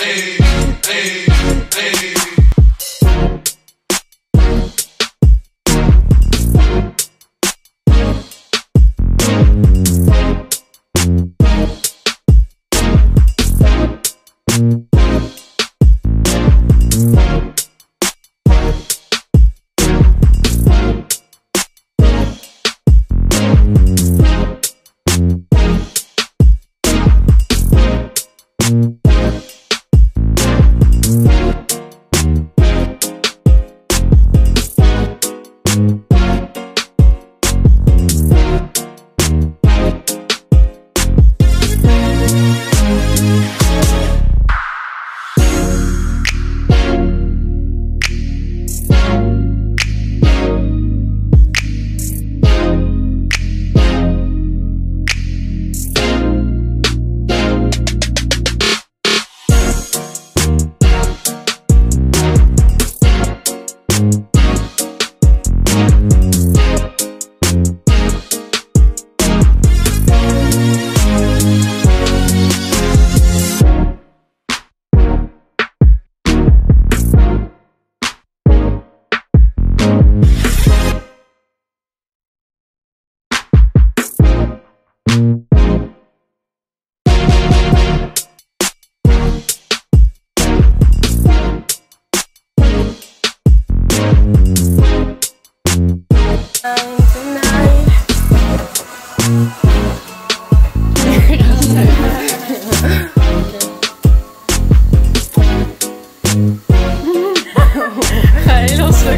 Heel stuk.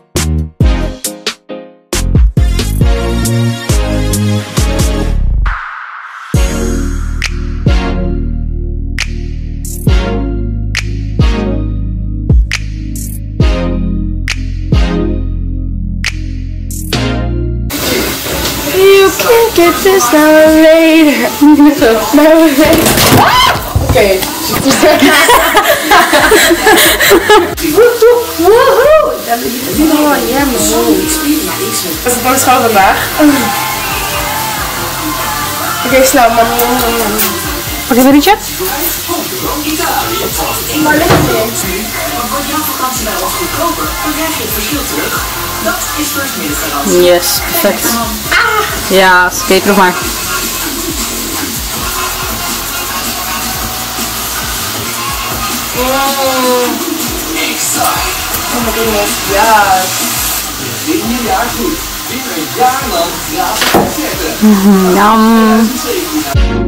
You can't get this now or later. Now or later. Oké. Woehoe! Dat is gewoon jammer. Dat is het boodschappen vandaag. Oké, snel, man. Pak je een rietje? Maar ligt het in? Wordt jouw vakantie bij ons goedkoper, dan krijg je het verschil terug. Dat is First Minute garantie. Yes, perfect. Ja, oké, proef maar. Exact. Oh my goodness, yes. Begin je jaar goed. Weer een jaar lang gratis concerten. Yum.